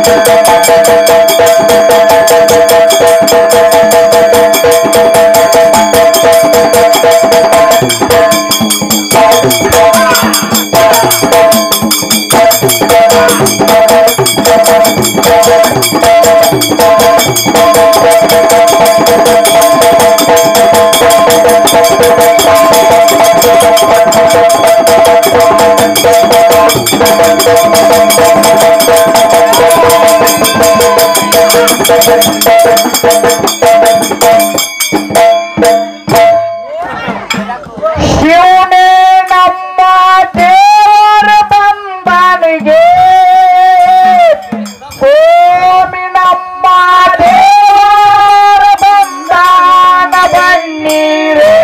ಶಿವನೇ ನಮ್ಮ ದೇವರ ಬಂದನಿಗೆ ಸ್ವಾಮಿ ನಮ್ಮ ದೇವರ ಬಂದಾನ ಬನ್ನೀರೇ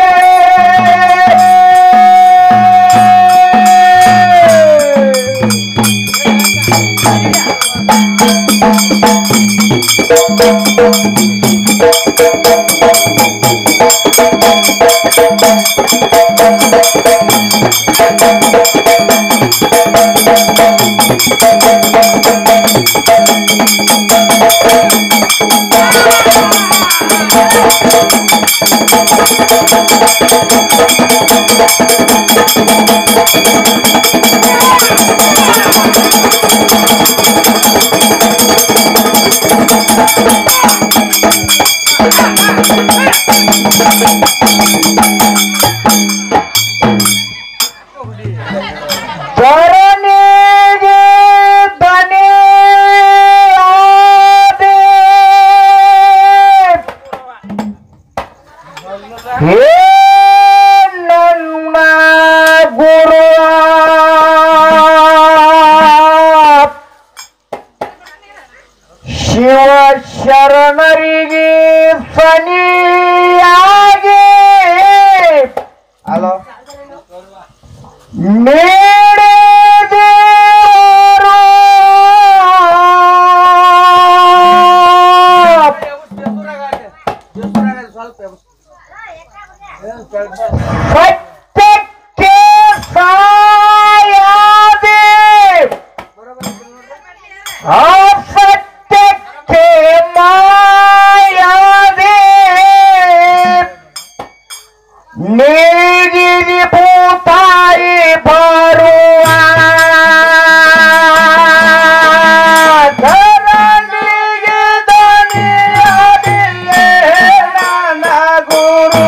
ಶಿವ ಶರಣರಿಗೆ ಸನಿಯಾಗಿ ಹಲೋ ನೀಡಿದೇವರು ಸತ್ಯಕ್ಕೆ ಸಾಯದೆ ಅಸತ್ಯಕ್ಕೆ ಮಾಯದೆ ನೀಗಿರಿ ಭೂತಾಯಿ ಬರುವ ಧರಣಿಗೆ ದಣಿಯದಿಲ್ಲೇ ನನ್ನ ಗುರು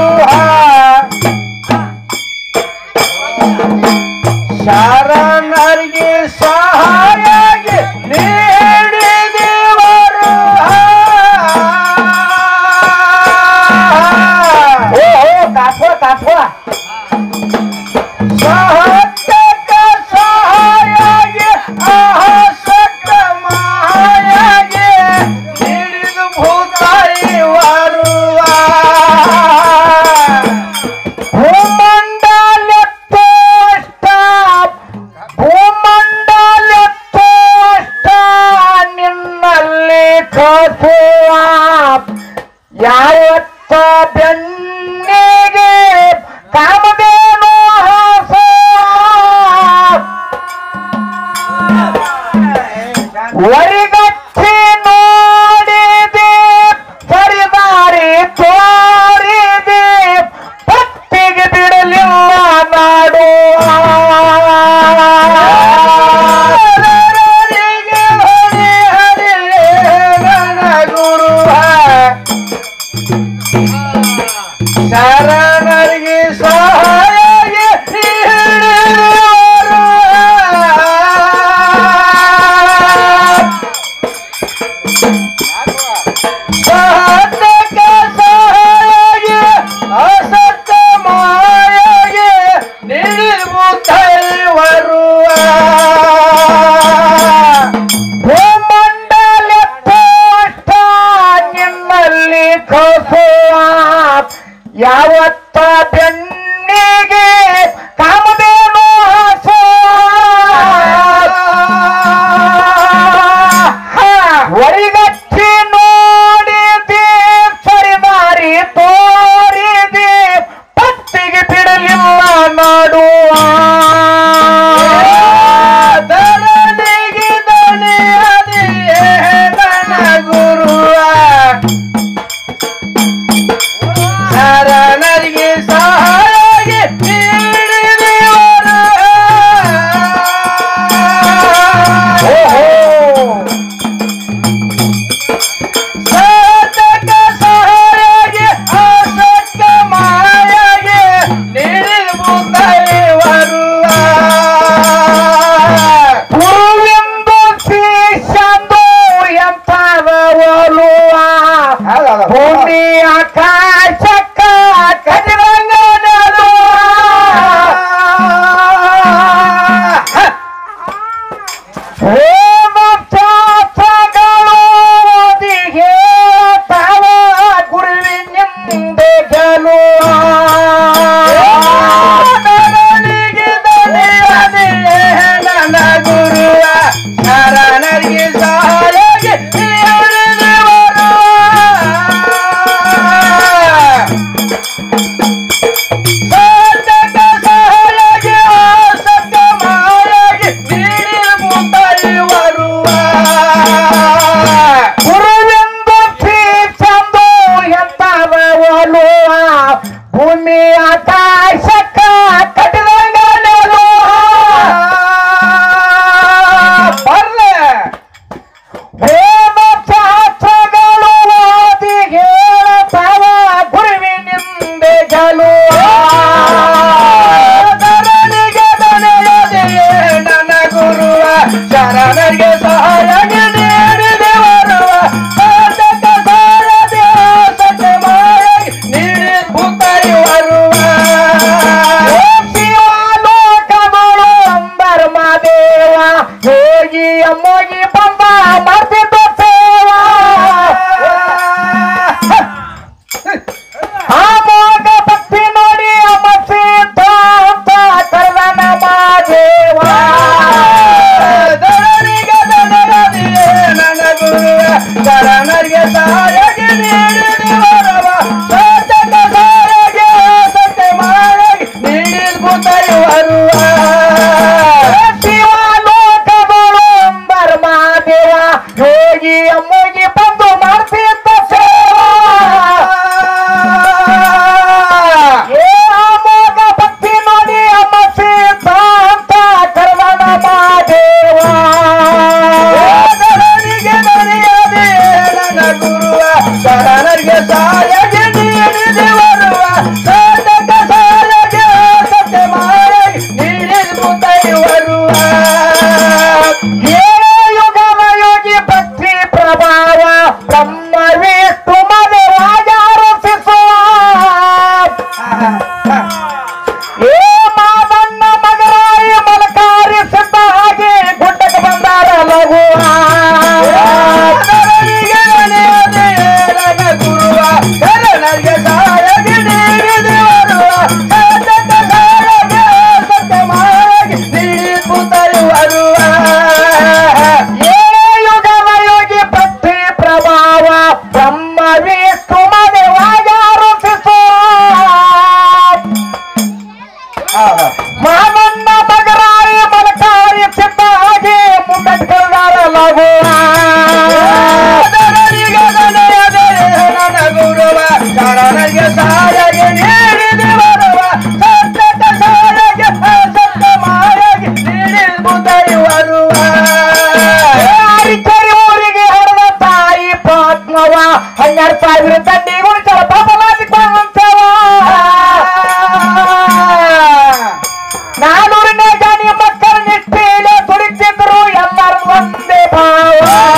ಶರಣರಿಗೆ ಸಹಾಯಗೆ ನೀಡಿದವರು ತಾತ್ವ ಸಹತ್ಯಕ್ಕೆ ಸಹಾಯಗೆ ಅಹಸಕ್ಕ ಮಾಯಗೆ ನೀಡಿದು ಭೂತಾಯಿ ಬರುವ ನಿನ್ನಲ್ಲಿ ಕಸುವ ಯಾವತ್ತ ಬೆನ್ನಿಗೆ ಕಾಮದೇನು ವರಿಗಚ್ಚಿ ನೋಡಿದೆ ಸರಿದಾರಿ ತೋರಿದೆ ಭಕ್ತಿಗೆ ಬಿಡಲಿಲ್ಲ ನಾಡುವ ಶರಣರಿಗೆ ಸಹಾಯ ಸಹತ್ಯಕ್ಕೆ ಸಹಾಯ ಅಸತ್ಯ ಮಾಯಗೆ ನಿಲ್ಬುತ್ತೈವರುವ ಭೂಮಂಡಲತ್ತೋಷ್ಟ ನಿನ್ನಲ್ಲಿ ಕಸುವ ಯಾವತ್ತ ಬೆನ್ನಿಗೆ ಕಾಮದೇನು ವರಿಗಚ್ಚಿ ನೋಡಿದೆ ಸರಿದಾರಿ ತೋರಿದೆ ಭಕ್ತಿಗೆ ಬಿಡಲಿಲ್ಲ ನಾಡುವ ಧರಣಿಗೆ ದಣಿಯದಿಲ್ಲ ಗಲು ನನ್ನ ಗುರುವ ಶರಣರಿಗೆ ಸಹಾಯಗೆ ಭೂಮಿ ಆಕಾಶಕ್ಕ ಕಟ್ಟಿದಂಗಲು ಬರ್ಲೆ ವೇದ ಶಾಸ್ತ್ರಗಳು ಓದಿ ಹೇಳತಾವ ಗುರುವಿನಿಂದೆಗಳು ಶರಣರಿಗೆ ದನೆಯದೆಯೇ ನನ್ನ ಗುರುವ ಶರಣರಿಗೆ ಸಹಾಯಗೆ ನೀಡಿದೆ ಬರುವ ಸಾಧಕ ಸಾರದೆ ಸತ್ಯ ಮಾಡಿ ನೀಡಿ ಬರುವ ಶಿವಲೋಕಗಳು ಧರ್ಮದೇವ ಹೋಗಿ ಅಮ್ಮೋಗಿ ಬಂದ ಮಾಡ್ತಿದ್ದ ಸೇವಾ ಆ ಮೋಗ ಭಕ್ತಿ ನೋಡಿ ಅಮ್ಮ ಸಿದ್ಧಾಂತ ಕರ್ದ ನಮ್ಮ ದೇವ ಧರಣಿಗೆ ದನರದಿಯೇ ನನ್ನ ಗುರುವ ಶರಣರಿಗೆ ಸಹಾಯಗೆ ನೀಡಿದೆ ಬರವ ಸಾಧಕ ಸಾರಗೆ ಸತ್ಯ ಮಾಡಿ ನೀಡಿ ಬರುವ ಶಿವಲೋಕಗಳು ಧರ್ಮದೇವ ಯೋಗಿ ಅಮ್ಮೋಗಿ ಬಂದು ಮಾಡ್ತಿದ್ದ ಸೇವಾ ಏ ಅಮೋಘ ಭಕ್ತಿ ನೋಡಿ ಅಮ್ಮ ಸಿದ್ಧಾಂತ ಕರ್ದ ನಮ್ಮ ದೇವ ಧರಣಿಗೆ ದನಿಯದೆ ನನ್ನ ಗುರುವ ಶರಣರಿಗೆ ಸಹಾಯಗೆ ನೀಡಿದೆ ಬರುವ ಸಾಧಕ ಸಾರಗೆ ಸತ್ಯ ಮಾಡಿ ನೀಡಿ ಬರುವ ಏಳೇ ಯುಗದ ಯೋಗಿ ಭಕ್ತಿ ಪ್ರಭಾವ ಬ್ರಹ್ಮ ವಿಷ್ಣು ಮದೇವಾಜಾರಸಿಸುವ ಏ ಮಾದಣ್ಣ ಮಗರಾಯಿ ಮಲಕಾರಿ ಸಿದ್ಧ ಹಾಗೆ ಗುಡ್ಡಕ್ಕೆ ಬಂದಾರ ಲಘುವ ಧರಣಿಗೆ ದನಿಯದೆ ನನ್ನ ಗುರುವ ಶರಣರಿಗೆ ಸಹಾಯಗೆ ನೀಡಿದೆ ಬರುವ ಸಾಧಕ ಸಾರಗೆ ಸತ್ಯ ಮಾಡಿ ನೀಡಿ ಬರುವ ಏಳೇ ಯುಗದ ಯೋಗಿ ಭಕ್ತಿ ಪ್ರಭಾವ ಬ್ರಹ್ಮ ವಿಷ್ಣು ಮದೇವಾಜಾರಸಿಸುವ ಮಾನನ್ನ ಬಗರಾಯಿ ಮಲಕಾರಿ ಸಿದ್ಧ ಹಾಗೆ ಮುಂದಟ್ಕೊಂಡಾರ ಲಘುವ ಧರಣಿಗೆ ದನೆಯದೆ ನನ್ನ ಗುರುವ ಶರಣರಿಗೆ ಸಹಾಯಗೆ ನೀಡಿದೆ ಬರುವ ಸಾಧಕ ಸಾರಗೆ ಸತ್ಯ ಮಾಡಿ ನೀಡಿ ಬರುವ ಅರಿಕೆರೆ ಊರಿಗೆ ಹರಿದ ತಾಯಿ ಪಾತ್ಮವ 12,000 ದಂಡಿ ಗುಣಿಸಲ ಪಾಪಲಾಚಿಕೊಂಡಂತವ 400ನೇ ಜಾನಿ ಮಕ್ಕಳ ನಿಷ್ಠೆಯಲ್ಲಿ ದುಡಿತಿದ್ರು ಎಲ್ಲರೂ ಒಂದೇ ಭಾವ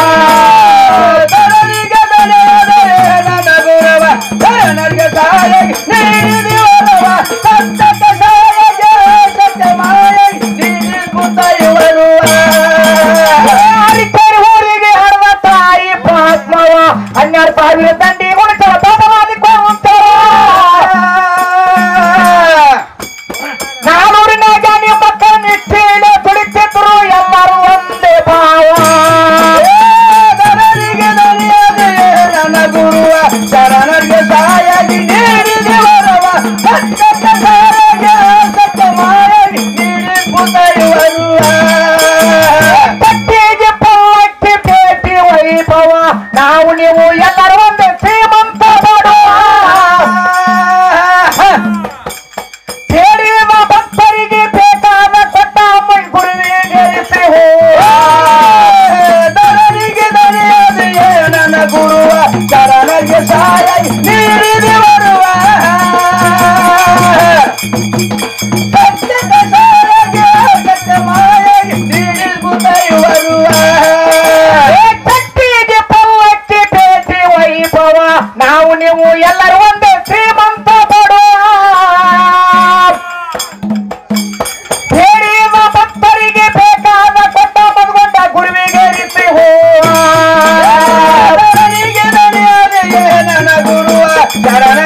ಧರಣಿಗೆ ದನೆಯದೆ ನನ್ನ ಗುರುವ ಶರಣರಿಗೆ ಸಹಾಯಗೆ ನೀಡಿದೆ ಬರುವ ಸಾಧಕ ಸಾರಗೆ ಸತ್ಯ ಮಾಡಿ ನೀಡಿ ಬರುವ ಅರಿಕೆರೆ ಊರಿಗೆ ಹರಿದ ತಾಯಿ ಪಾತ್ಮವ 12,000 ದಂಡಿ ಗುಣಿಸಲ ಪಾಪಲಾಚಿಕೊಂಡಂತವ 400ನೇ ಜಾನಿ ಮಕ್ಕಳ ನಿಷ್ಠೆಯಲ್ಲಿ ದುಡಿತಿದ್ರು ಎಲ್ಲರೂ ಒಂದೇ ಭಾವ ಧರಣಿಗೆ ದನಿಯದೆ ನನ್ನ ಗುರುವ ಶರಣರಿಗೆ ಸಹಾಯಗೆ ನೀಡಿದೆ ಬರುವ ಸಾಧಕ ಸಾರಗೆ ಸತ್ಯ ಮಾಡಿ ನೀಡಿ ಬರುವ ಪಟ್ಟಿಗೆ ಪಲ್ಲಕ್ಕಿ ಭೇಟಿ ವೈಭವ ನಾವು ನೀವು ಎಲ್ಲರೂ ಒಂದೇ ಶ್ರೀಮಂತ ಬಡುವ ಕೇಳಿದ ಭಕ್ತರಿಗೆ ಬೇಕಾದ ಕೊಟ್ಟ ಗುರುವಿಗೆ ಇರಿಸಿ ಧರಣಿಗೆ ದನಿಯದೆಯೇ ನನ್ನ ಗುರುವ ಶರಣರಿಗೆ ಸಹಾಯಗೆ ನೀಡಿದೆ ಬರುವ ಸಾಧಕ ಸಾರಗೆ ಸತ್ಯ ಮಾಡಿ ನೀಡಿ ಬರುವ ಕಟ್ಟಿಗೆ ಪಲ್ಲಕ್ಕಿ ಭೇಟಿ ವೈಭವ ನಾವು ನೀವು ಎಲ್ಲರೂ ಒಂದೇ ಶ್ರೀಮಂತ ಬಡುವ ಹೇಳಿದ ಭಕ್ತರಿಗೆ ಬೇಕಾದ ಕೊಟ್ಟ ಮದುಗೊಂಡ ಗುರುವಿಗೆ ಇರಿಸಿ ಧರಣಿಗೆ ದನಿಯದೆಯೇ ನನ್ನ ಗುರುವ ಶರಣ